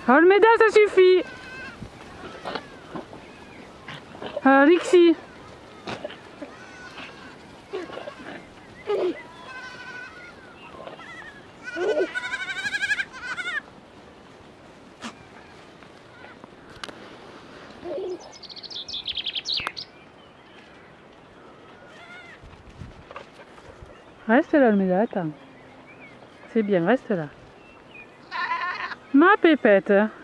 Olmeda, ça suffit. Rixi. Reste là, Olmeda, attends. C'est bien, reste là. Ma pépette.